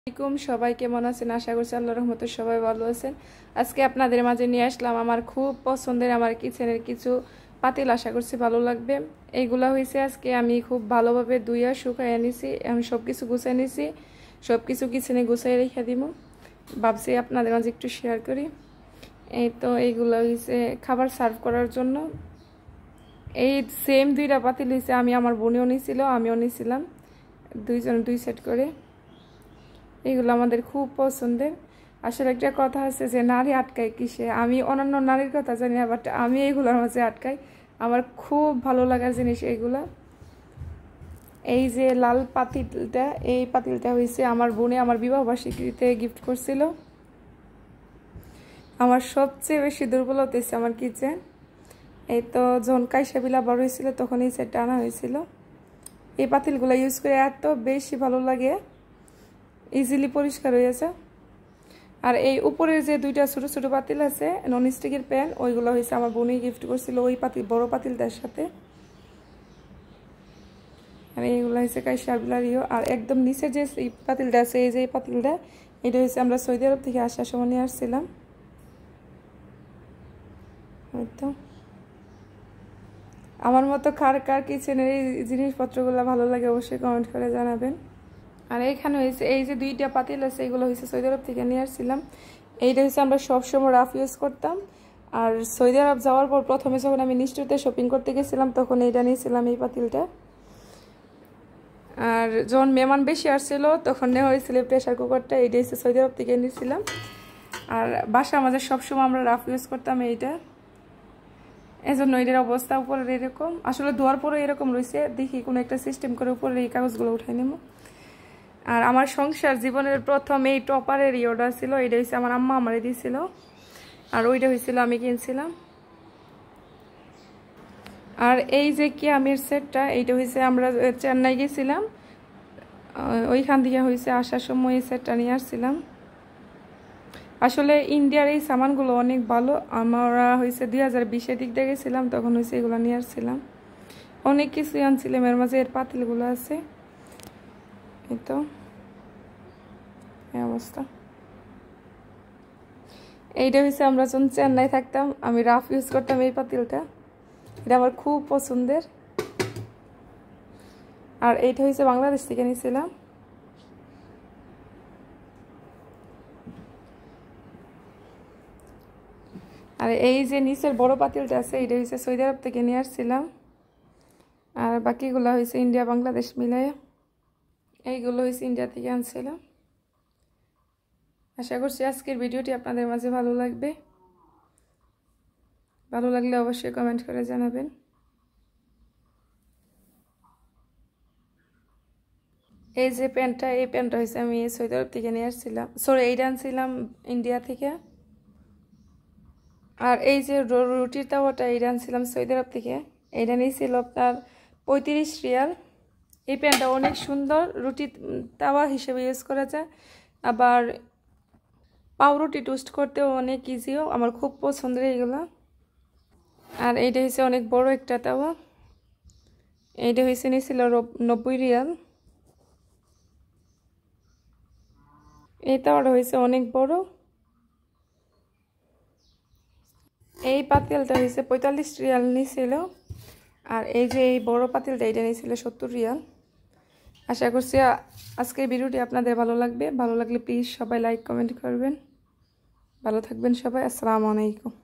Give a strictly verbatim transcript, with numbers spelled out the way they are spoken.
আসসালামাইকুম সবাই কেমন আছেন? আশা করছি আল্লাহর রহমতে সবাই ভালো আছেন। আজকে আপনাদের মাঝে নিয়ে আসলাম আমার খুব পছন্দের আমার কিচেনের কিছু পাতিল। আশা করছি ভালো লাগবে। এইগুলা হয়েছে আজকে আমি খুব ভালোভাবে ধুইয়া শুকাইয়া নিছি। আমি সব কিছু গুছাই নিছি, সব কিছু কিচেনে গুছাই রেখে দিব। ভাবছি আপনাদের মাঝে একটু শেয়ার করি। এই তো এইগুলো হয়েছে খাবার সার্ভ করার জন্য। এই সেম দুইটা পাতিল হয়েছে, আমি আমার বোনেও নিয়েছিল, আমিও নিয়েছিলাম, দুইজন দুই সেট করে। এগুলো আমাদের খুব পছন্দের। আসলে একটা কথা আছে যে নারী আটকায় কিসে, আমি অন্যান্য নারীর কথা জানি না, বাট আমি এইগুলোর মাঝে আটকাই। আমার খুব ভালো লাগার জিনিস এইগুলা। এই যে লাল পাতিলটা, এই পাতিলটা হয়েছে আমার বোনে আমার বিবাহ বার্ষিকীতে গিফট করছিল। আমার সবচেয়ে বেশি দুর্বলতা হচ্ছে আমার কিচেন। এই তো যখন কাইসাবিলা বড় হয়েছিল তখন এই সেটটা আনা হয়েছিল। এই পাতিলগুলো ইউজ করে এত বেশি ভালো লাগে, ইজিলি পরিষ্কার হয়েছে। আর এই উপরের যে দুইটা ছোট ছোট পাতিল আছে নন স্টিকের প্যান, ওইগুলো হয়েছে আমার বোনই গিফট করছিল ওই পাতিল বড় পাতিলটার সাথে। আর এইগুলো হয়েছে কাইসাবিলারিও। আর একদম নিচে যে পাতিলটা আছে, এই যে পাতিলটা, এটা হয়েছে আমরা সৌদি আরব থেকে আসার সময় নিয়ে আসছিলাম। হয়তো আমার মতো কার কার কিচেনের এই জিনিসপত্রগুলো ভালো লাগে অবশ্যই কমেন্ট করে জানাবেন। আর এখানে হয়েছে এই যে দুইটা পাতিল আছে, এগুলো হয়েছে সৌদি আরব থেকে নিয়ে আসছিলাম। এইটা হচ্ছে আমরা সবসময় রাফ ইউজ করতাম। আর সৌদি আরব যাওয়ার পর প্রথমে যখন আমি নিশ্চয়তে শপিং করতে গেছিলাম তখন এইটা নিয়েছিলাম, এই পাতিলটা। আর যখন মেহমান বেশি আসছিল তখন নেওয়া হয়েছিল প্রেশার কুকারটা, এইটা হচ্ছে সৌদি আরব থেকে নিয়েছিলাম। আর বাসা আমাদের সবসময় আমরা রাফ ইউজ করতাম এইটা, এই জন্য এটার অবস্থা উপরে এরকম। আসলে ধোয়ার পরে এরকম রয়েছে, দেখি কোনো একটা সিস্টেম করে উপরে এই কাগজগুলো উঠাই নেব। আর আমার সংসার জীবনের প্রথম এই টপারের ইয়েটা ছিল, এটা হচ্ছে আমার আম্মা আমারে দিয়েছিল, আর ওইটা হয়েছিল আমি কিনছিলাম। আর এই যে কি আমির সেটটা, এইটা হয়েছে আমরা চেন্নাই গেছিলাম, ওইখান থেকে হয়েছে আসার সময় এই সেটটা নিয়ে আসছিলাম। আসলে ইন্ডিয়ার এই সামানগুলো অনেক ভালো। আমরা হয়েছে দুই হাজার বিশের দিক দিয়ে গেছিলাম, তখন হয়েছে এগুলো নিয়ে আসছিলাম। অনেক কিছুই আনছিলাম, এর মাঝে এর পাতিলগুলো আছে। এই তো এই অবস্থা। এইটা হচ্ছে আমরা যখন চেন্নাই থাকতাম আমি রাফ ইউজ করতাম এই পাতিলটা, এটা আমার খুব পছন্দের। আর এইটা হচ্ছে বাংলাদেশ থেকে নিয়েছিলাম। আর এই যে নিচের বড় পাতিলটা আছে, এটা হচ্ছে সৌদি আরব থেকে নিয়ে আসছিলাম। আর বাকিগুলো হয়েছে ইন্ডিয়া বাংলাদেশ মিলাই, এইগুলো হয়েছে ইন্ডিয়া থেকে আনছিলাম। আশা করছি আজকের ভিডিওটি আপনাদের মাঝে ভালো লাগবে। ভালো লাগলে অবশ্যই কমেন্ট করে জানাবেন। এই যে প্যান্টটা, এই প্যান্টটা হয়েছে আমি সৌদি আরব থেকে নিয়ে আসছিলাম, সরি এইটা আনছিলাম ইন্ডিয়া থেকে। আর এই যে রুটির তাওয়াটা, এইটা আনছিলাম সৌদি আরব থেকে, এইটা নিয়েছিল আপনার পঁয়ত্রিশ রিয়াল। এই প্যান্টটা অনেক সুন্দর, রুটি তাওয়া হিসেবে ইউজ করা যায়, আবার পাউরুটি টোস্ট করতেও অনেক ইজিও, আমার খুব পছন্দের এইগুলো। আর এইটা হয়েছে অনেক বড় একটা তাওয়া, এইটা হয়েছে নিয়েছিল নব্বই রিয়াল। এই তাওয়াটা হয়েছে অনেক বড়। এই পাতিলটা হয়েছে পঁয়তাল্লিশ রিয়াল নিয়েছিল। আর এই যে এই বড় পাতিলটা, এটা নিয়েছিল সত্তর রিয়াল। আশা করছি আজকের ভিডিওটি আপনাদের ভালো লাগবে। ভালো লাগলে প্লিজ সবাই লাইক কমেন্ট করবেন। ভালো থাকবেন সবাই। আসসালামু আলাইকুম।